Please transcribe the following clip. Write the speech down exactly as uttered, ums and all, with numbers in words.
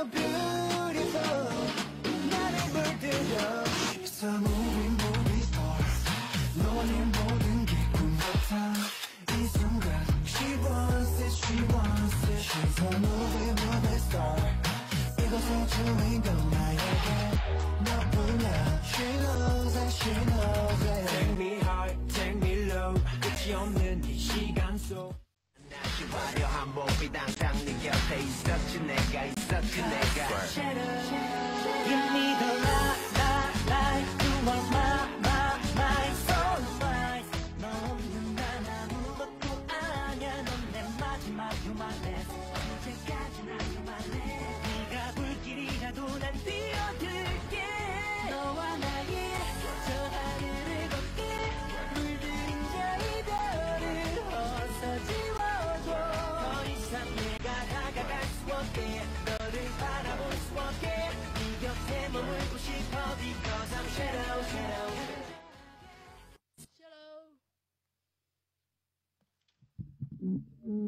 so beautiful 나를 물들여 She's a movie movie star 너와 내 모든 게 꿈 같아 이 순간 She wants it she wants it She's a movie movie star 이곳의 주인공 나에게 너뿐이야 She knows it she knows it Take me high take me low 끝이 없는 이 시간 속 다시 화려한 몸이 항상 네 곁에 있었지 내가 있었지 내가 Give me the light, light, light You are my, my, my sunrise 너 없는 난 아무것도 아냐 넌 내 마지막 You my last 언제까지나 You my last 네가 불길이라도 난 뛰어들게 너와 나의 저 하늘을 걷게 물들인 저 이별을 어서 지워줘 더 이상 내가 다가갈 수 없게 너를 바라볼 수 없게 네 곁에 머물고 싶어 Because I'm shadow shadow Shadow